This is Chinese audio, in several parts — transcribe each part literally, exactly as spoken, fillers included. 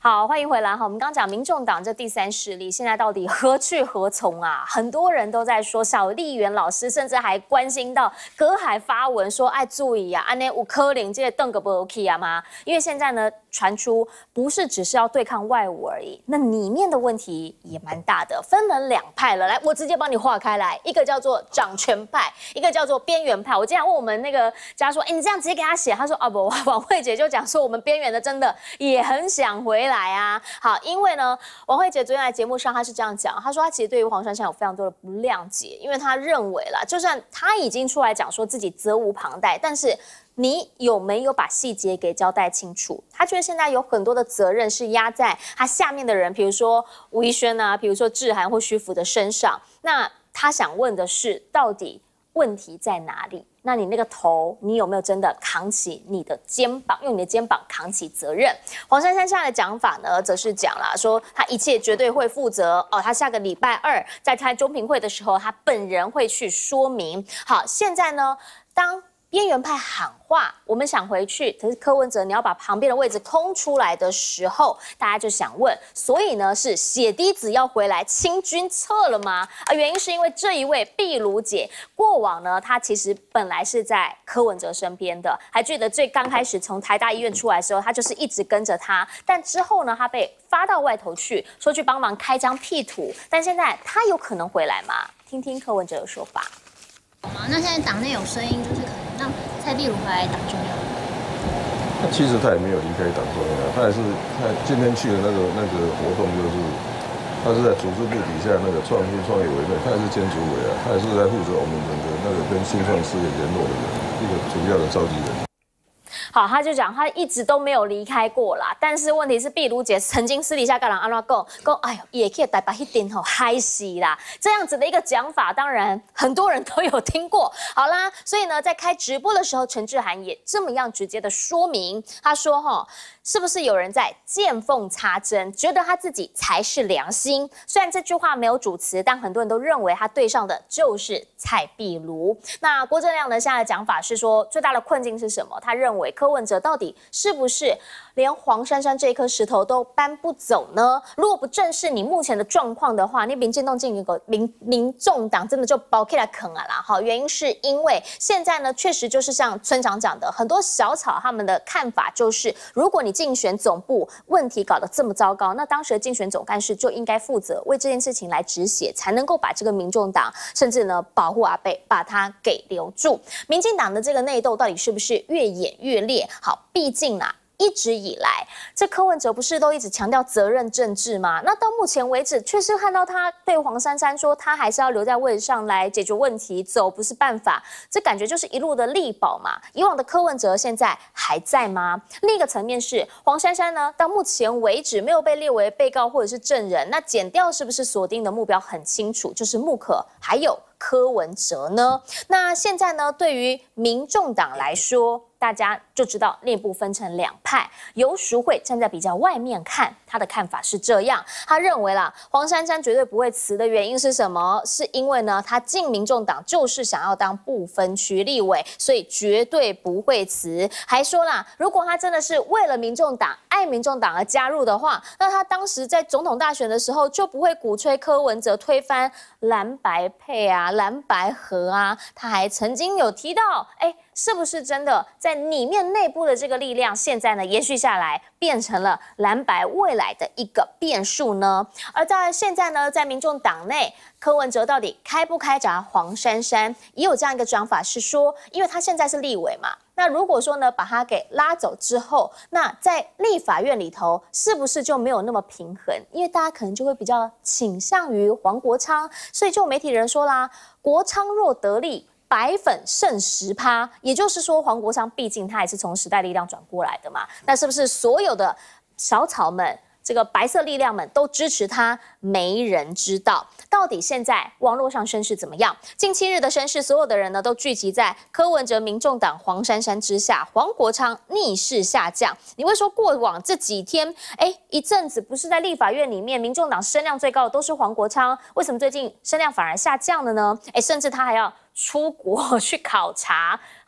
好，欢迎回来哈。我们刚讲民众党这第三势力，现在到底何去何从啊？很多人都在说，小丽媛老师甚至还关心到葛海发文说：“哎，注意啊，安内五科林这些邓个不 OK 啊吗？”因为现在呢，传出不是只是要对抗外侮而已，那里面的问题也蛮大的，分成两派了。来，我直接帮你划开来，一个叫做掌权派，一个叫做边缘派。我经常问我们那个家说：“哎，你这样直接给他写？”他说：“啊不，王慧姐就讲说，我们边缘的真的也很想回来。”来啊，好，因为呢，王慧姐昨天来节目上，她是这样讲，她说她其实对于黄珊珊有非常多的不谅解，因为她认为啦，就算她已经出来讲说自己责无旁贷，但是你有没有把细节给交代清楚？她觉得现在有很多的责任是压在她下面的人，比如说吴怡轩啊，比如说志涵或徐福的身上。那她想问的是，到底问题在哪里？那你那个头，你有没有真的扛起你的肩膀，用你的肩膀扛起责任？黄珊珊下的讲法呢，则是讲啦，说他一切绝对会负责哦。他下个礼拜二在开中评会的时候，他本人会去说明。好，现在呢，当边缘派喊话，我们想回去，可是柯文哲你要把旁边的位置空出来的时候，大家就想问，所以呢是血滴子要回来清君侧了吗？啊，原因是因为这一位壁炉姐，过往呢她其实本来是在柯文哲身边的，还记得最刚开始从台大医院出来的时候，她就是一直跟着他，但之后呢她被发到外头去，说去帮忙开张辟土，但现在她有可能回来吗？听听柯文哲的说法。 那现在党内有声音，就是可能让蔡壁如回来党中央。 那其实他也没有离开党中央，他也是他今天去的那个那个活动，就是他是在组织部底下那个创新创业委员会，他也是兼主委啊，他也是在负责我们整个那个跟新创事业联络的人，一个主要的召集人。 好，他就讲他一直都没有离开过啦，但是问题是壁炉姐曾经私底下跟人安怎讲，讲哎呦也可以台北一点吼嗨死啦，这样子的一个讲法，当然很多人都有听过。好啦，所以呢，在开直播的时候，陈志涵也这么样直接的说明，他说哈，是不是有人在见缝插针，觉得他自己才是良心？虽然这句话没有主词，但很多人都认为他对上的就是蔡壁如。那郭正亮呢，现在的讲法是说，最大的困境是什么？他认为柯文哲到底是不是连黄珊珊这一颗石头都搬不走呢？如果不正视你目前的状况的话，你民进党进一个民民众党真的就包起来啃啊啦！好，原因是因为现在呢，确实就是像村长讲的，很多小草他们的看法就是，如果你竞选总部问题搞得这么糟糕，那当时的竞选总干事就应该负责为这件事情来止血，才能够把这个民众党甚至呢保护阿贝，把他给留住。民进党的这个内斗到底是不是越演越烈？好，毕竟啊，一直以来，这柯文哲不是都一直强调责任政治吗？那到目前为止，确实看到他对黄珊珊说，他还是要留在位置上来解决问题，走不是办法，这感觉就是一路的力保嘛。以往的柯文哲现在还在吗？另一个层面是黄珊珊呢，到目前为止没有被列为被告或者是证人，那检调是不是锁定的目标很清楚，就是穆可还有柯文哲呢？那现在呢，对于民众党来说，大家就知道内部分成两派。游淑慧站在比较外面看，他的看法是这样，他认为啦，黄珊珊绝对不会辞的原因是什么？是因为呢，他进民众党就是想要当不分区立委，所以绝对不会辞。还说啦，如果他真的是为了民众党、爱民众党而加入的话，那他当时在总统大选的时候就不会鼓吹柯文哲推翻蓝白配啊、蓝白合啊。他还曾经有提到，哎。是不是真的在里面内部的这个力量，现在呢延续下来，变成了蓝白未来的一个变数呢？而在现在呢，在民众党内，柯文哲到底开不开闸黄珊珊，也有这样一个讲法是说，因为他现在是立委嘛，那如果说呢把他给拉走之后，那在立法院里头是不是就没有那么平衡？因为大家可能就会比较倾向于黄国昌，所以就有媒体人说啦，国昌若得利。白粉剩十趴，也就是说，黄国昌毕竟他也是从时代力量转过来的嘛，那是不是所有的小草们？这个白色力量们都支持他，没人知道到底现在网络上声势怎么样。近七日的声势，所有的人呢都聚集在柯文哲、民众党黄珊珊之下，黄国昌逆势下降。你会说过往这几天，哎，一阵子不是在立法院里面，民众党声量最高的都是黄国昌，为什么最近声量反而下降了呢？哎，甚至他还要出国去考察。好。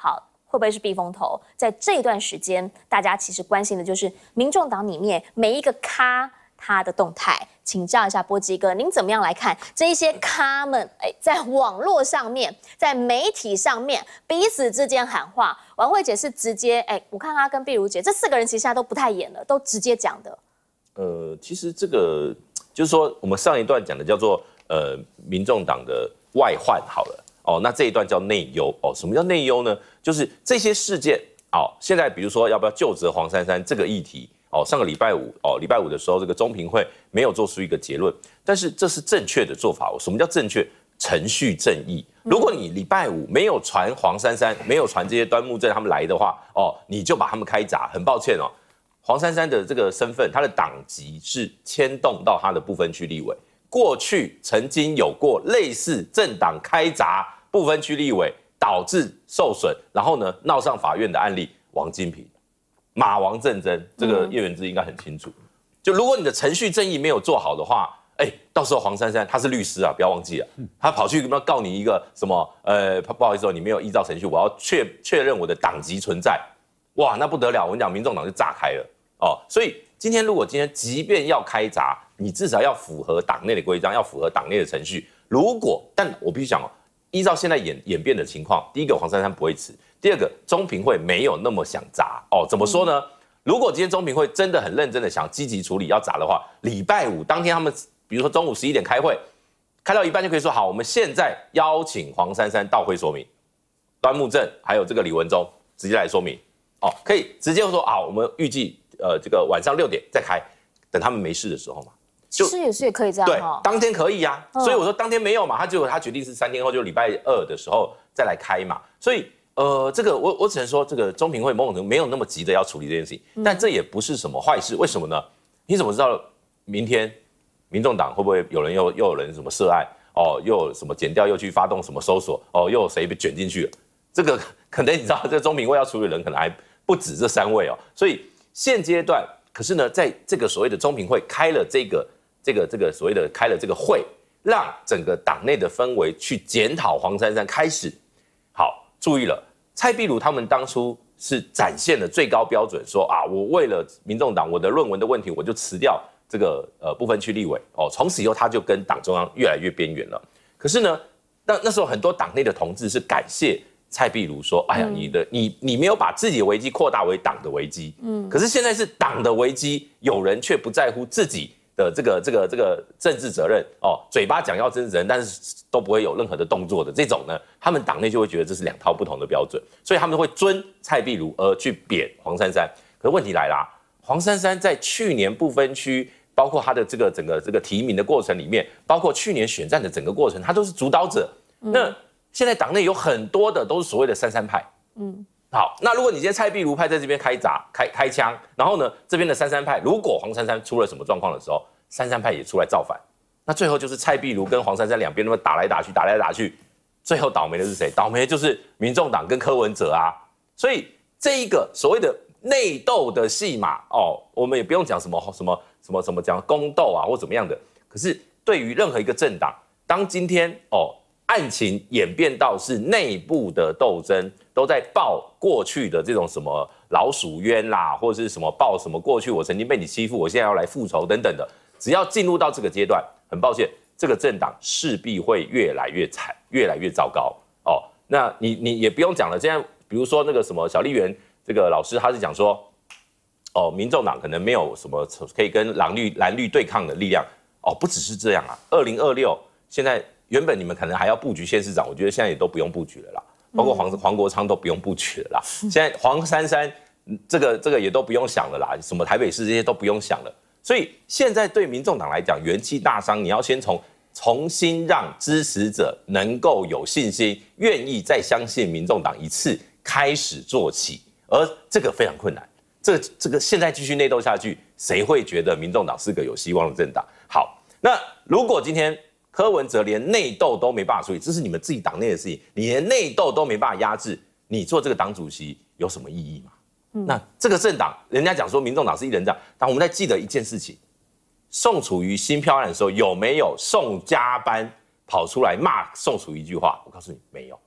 会不会是避风头？在这段时间，大家其实关心的就是民众党里面每一个咖他的动态。请教一下波基哥，您怎么样来看这一些咖们？哎，在网络上面，在媒体上面彼此之间喊话。婉慧姐是直接，哎，我看她跟碧如姐这四个人其实现在都不太演了，都直接讲的。 呃，其实这个就是说，我们上一段讲的叫做呃，民众党的外患好了哦，那这一段叫内忧哦。什么叫内忧呢？就是这些事件哦，现在比如说要不要究责黄珊珊这个议题。哦，上个礼拜五哦，礼拜五的时候，这个中评会没有做出一个结论，但是这是正确的做法。什么叫正确？程序正义。如果你礼拜五没有传黄珊珊，没有传这些端木正他们来的话，哦，你就把他们开闸。很抱歉哦，黄珊珊的这个身份，他的党籍是牵动到他的不分区立委。过去曾经有过类似政党开闸不分区立委，导致受损，然后呢闹上法院的案例，王金平。马王政争，这个叶元之应该很清楚。就如果你的程序正义没有做好的话，哎，到时候黄珊珊她是律师啊，不要忘记了，她跑去要告你一个什么？呃，不好意思哦，你没有依照程序，我要确确认我的党籍存在。哇，那不得了！我跟你讲，民众党就炸开了哦。所以今天如果今天即便要开闸，你至少要符合党内的规章，要符合党内的程序。如果，但我必须讲哦，依照现在演演变的情况，第一个黄珊珊不会辞。第二个，中评会没有那么想砸哦。怎么说呢？如果今天中评会真的很认真的想积极处理要砸的话，礼拜五当天他们比如说中午十一点开会，开到一半就可以说好，我们现在邀请黄珊珊到会说明，端木正还有这个李文忠直接来说明哦，可以直接说好，我们预计呃这个晚上六点再开，等他们没事的时候嘛。 其实也是也可以这样对，当天可以呀、啊，所以我说当天没有嘛，他结果他决定是三天后就礼拜二的时候再来开嘛，所以。呃，这个我我只能说，这个中评会某种程度没有那么急着要处理这件事情，但这也不是什么坏事。为什么呢？你怎么知道明天民众党会不会有人又又有人什么涉案哦，又有什么检调又去发动什么搜索哦，又有谁被卷进去了？这个可能你知道，这个中评会要处理的人可能还不止这三位哦。所以现阶段，可是呢，在这个所谓的中评会开了这个这个这个所谓的开了这个会，让整个党内的氛围去检讨黄珊珊开始好。注意了，蔡壁如他们当初是展现了最高标准，说啊，我为了民众党我的论文的问题，我就辞掉这个呃不分区立委哦，从此以后他就跟党中央越来越边缘了。可是呢，那那时候很多党内的同志是感谢蔡壁如说，哎呀，你的你你没有把自己的危机扩大为党的危机，嗯，可是现在是党的危机，有人却不在乎自己的这个这个这个政治责任哦，嘴巴讲要政治责任，但是都不会有任何的动作的这种呢，他们党内就会觉得这是两套不同的标准，所以他们会尊蔡壁如而去贬黄珊珊。可是问题来啦，黄珊珊在去年不分区，包括他的这个整个这个提名的过程里面，包括去年选战的整个过程，他都是主导者。嗯、那现在党内有很多的都是所谓的三三派，嗯。好，那如果你今天蔡壁如派在这边开闸、开开枪，然后呢，这边的三三派，如果黄珊珊出了什么状况的时候，三三派也出来造反，那最后就是蔡壁如跟黄珊珊两边那么打来打去，打来打去，最后倒霉的是谁？倒霉的就是民众党跟柯文哲啊。所以这一个所谓的内斗的戏码哦，我们也不用讲什么什么什么什么讲宫斗啊或怎么样的。可是对于任何一个政党，当今天哦案情演变到是内部的斗争，都在报过去的这种什么老鼠冤啦，或者是什么报什么过去我曾经被你欺负，我现在要来复仇等等的，只要进入到这个阶段，很抱歉，这个政党势必会越来越惨，越来越糟糕哦。那你你也不用讲了，现在比如说那个什么小笠原这个老师，他是讲说，哦，民众党可能没有什么可以跟蓝绿蓝绿对抗的力量哦，不只是这样啊，二零二六现在。原本你们可能还要布局县市长，我觉得现在也都不用布局了啦，包括黄黄国昌都不用布局了啦。现在黄珊珊这个这个也都不用想了啦，什么台北市这些都不用想了。所以现在对民众党来讲，元气大伤，你要先从重新让支持者能够有信心，愿意再相信民众党一次开始做起，而这个非常困难。这这个现在继续内斗下去，谁会觉得民众党是个有希望的政党？好，那如果今天柯文哲连内斗都没办法处理，这是你们自己党内的事情，你连内斗都没办法压制，你做这个党主席有什么意义吗？嗯、那这个政党，人家讲说民众党是一人党，但我们在记得一件事情：宋楚瑜新飘案的时候，有没有宋家班跑出来骂宋楚瑜一句话？我告诉你，没有。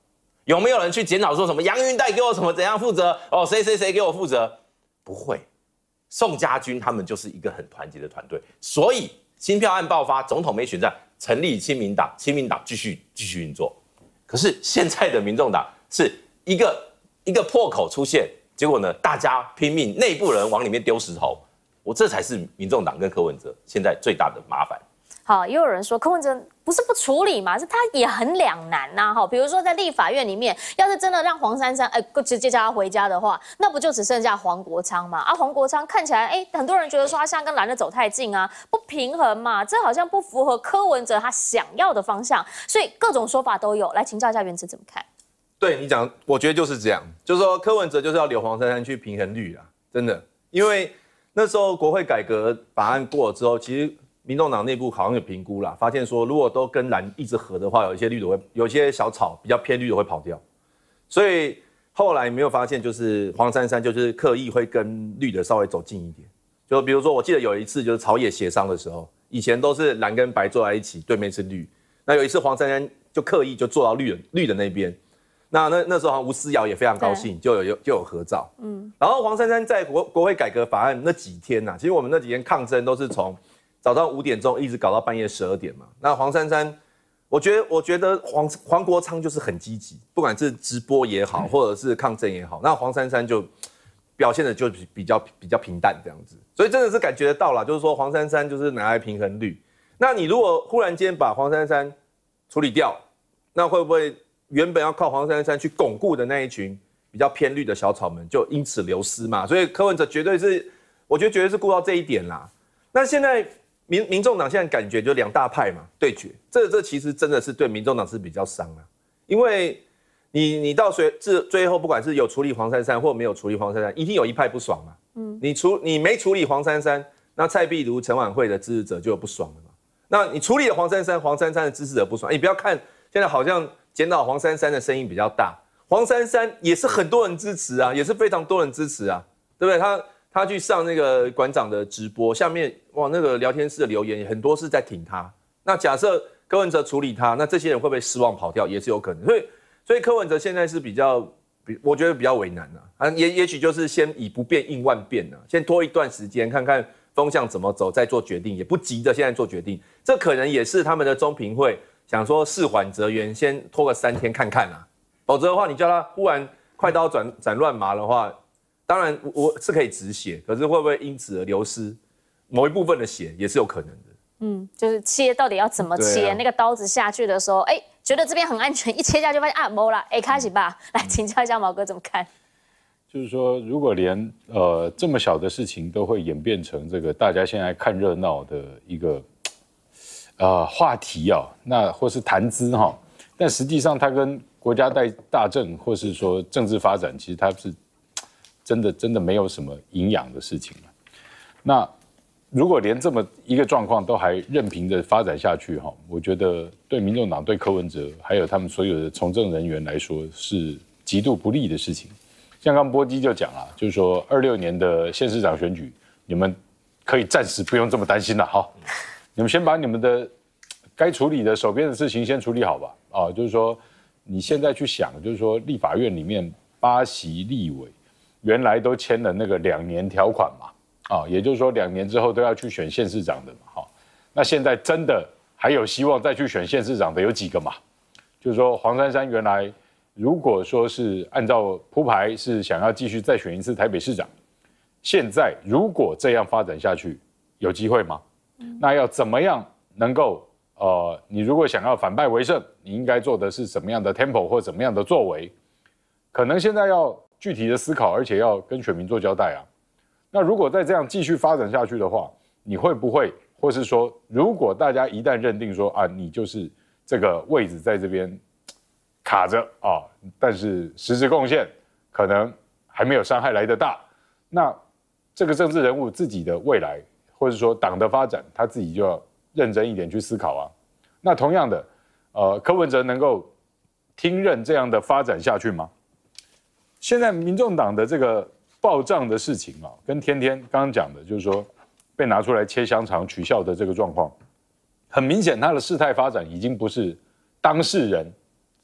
有没有人去检讨说什么杨云代给我什么怎样负责？哦，谁谁谁给我负责？不会，宋家军他们就是一个很团结的团队，所以新票案爆发，总统没选上，成立亲民党，亲民党继续继续运作。可是现在的民众党是一个一个破口出现，结果呢，大家拼命内部人往里面丢石头，我这才是民众党跟柯文哲现在最大的麻烦。 好，也有人说柯文哲不是不处理嘛，是他也很两难呐、啊。哈，比如说在立法院里面，要是真的让黄珊珊哎直接叫他回家的话，那不就只剩下黄国昌嘛？啊，黄国昌看起来哎，很多人觉得说他现在跟蓝的走太近啊，不平衡嘛，这好像不符合柯文哲他想要的方向，所以各种说法都有。来请教一下元植怎么看？ 对你讲，我觉得就是这样，就是说柯文哲就是要留黄珊珊去平衡绿啦，真的，因为那时候国会改革法案过了之后，其实。民众党内部好像有评估啦，发现说如果都跟蓝一直合的话，有一些绿的会，有一些小草比较偏绿的会跑掉，所以后来没有发现，就是黄珊珊就是刻意会跟绿的稍微走近一点，就比如说我记得有一次就是朝野协商的时候，以前都是蓝跟白坐在一起，对面是绿，那有一次黄珊珊就刻意就坐到绿的绿的那边，那那那时候好像吴思瑶也非常高兴，就有就有合照，嗯，然后黄珊珊在国国会改革法案那几天呐、啊，其实我们那几天抗争都是从早上五点钟一直搞到半夜十二点嘛。那黄珊珊，我觉得，我觉得黄黄国昌就是很积极，不管是直播也好，或者是抗争也好，那黄珊珊就表现的就比较比较平淡这样子。所以真的是感觉得到啦，就是说黄珊珊就是拿来平衡绿。那你如果忽然间把黄珊珊处理掉，那会不会原本要靠黄珊珊去巩固的那一群比较偏绿的小草们就因此流失嘛？所以柯文哲绝对是，我觉得绝对是顾到这一点啦。那现在。民民众党现在感觉就两大派嘛对决，这这其实真的是对民众党是比较伤啊，因为你你到最最后不管是有处理黄珊珊或没有处理黄珊珊，一定有一派不爽嘛。嗯，你处你没处理黄珊珊，那蔡壁如、陈婉慧的支持者就有不爽了嘛。那你处理了黄珊珊，黄珊珊的支持者不爽，你不要看现在好像检讨黄珊珊的声音比较大，黄珊珊也是很多人支持啊，也是非常多人支持啊，对不对？他。他去上那个馆长的直播，下面哇那个聊天室的留言很多是在挺他。那假设柯文哲处理他，那这些人会不会失望跑掉，也是有可能。所以，所以柯文哲现在是比较，比我觉得比较为难啊。啊，也也许就是先以不变应万变啊，先拖一段时间看看风向怎么走，再做决定，也不急着现在做决定。这可能也是他们的中评会想说事缓则圆，先拖个三天看看啊。否则的话，你叫他忽然快刀斩斩乱麻的话。当然，我是可以止血，可是会不会因此而流失某一部分的血，也是有可能的。 嗯，就是切到底要怎么切？啊、那个刀子下去的时候，哎，觉得这边很安全，一切下去发现啊，没了，哎，开始吧。来请教一下毛哥怎么看？ 就是说，如果连呃这么小的事情都会演变成这个大家现在看热闹的一个呃话题啊，那或是谈资哈，但实际上它跟国家大大政或是说政治发展，其实它是。真的真的没有什么营养的事情了。那如果连这么一个状况都还任凭着发展下去哈，我觉得对民众党、对柯文哲还有他们所有的从政人员来说是极度不利的事情。像刚波基就讲了，就是说二六年的县市长选举，你们可以暂时不用这么担心了哈，你们先把你们的该处理的手边的事情先处理好吧。啊，就是说你现在去想，就是说立法院里面八席立委。原来都签了那个两年条款嘛，啊，也就是说两年之后都要去选县市长的嘛，哈，那现在真的还有希望再去选县市长的有几个嘛？就是说黄珊珊原来如果说是按照铺排是想要继续再选一次台北市长，现在如果这样发展下去，有机会吗？那要怎么样能够呃，你如果想要反败为胜，你应该做的是什么样的 tempo 或怎么样的作为？可能现在要。具体的思考，而且要跟选民做交代啊。那如果再这样继续发展下去的话，你会不会，或是说，如果大家一旦认定说啊，你就是这个位置在这边卡着啊，但是实质贡献可能还没有伤害来得大，那这个政治人物自己的未来，或者说党的发展，他自己就要认真一点去思考啊。那同样的，呃，柯文哲能够听任这样的发展下去吗？现在民众党的这个报账的事情啊，跟天天刚刚讲的，就是说被拿出来切香肠取笑的这个状况，很明显，他的事态发展已经不是当事人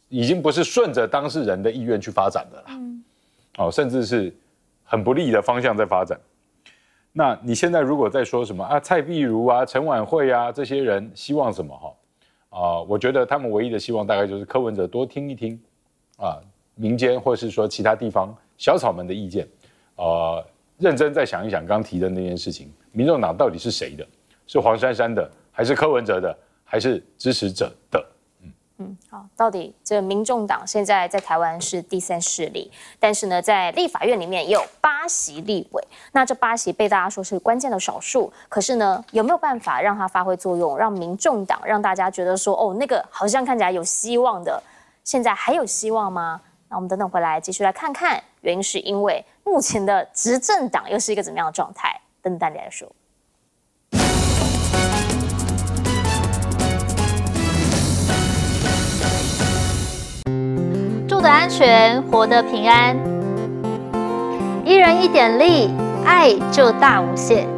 已经不是顺着当事人的意愿去发展的啦，嗯、哦，甚至是很不利的方向在发展。那你现在如果在说什么啊，蔡壁如啊、陈婉慧啊这些人希望什么哈？啊、呃，我觉得他们唯一的希望大概就是柯文哲多听一听啊，民间或是说其他地方小草们的意见，呃，认真再想一想刚提的那件事情，民众党到底是谁的？是黄珊珊的，还是柯文哲的，还是支持者的？ 嗯，好，到底这个民众党现在在台湾是第三势力，但是呢，在立法院里面也有八席立委，那这八席被大家说是关键的少数，可是呢，有没有办法让它发挥作用，让民众党让大家觉得说，哦，那个好像看起来有希望的，现在还有希望吗？那我们等等回来继续来看看，原因是因为目前的执政党又是一个怎么样的状态？等等来说。 住得安全，活得平安。一人一点力，爱就大无限。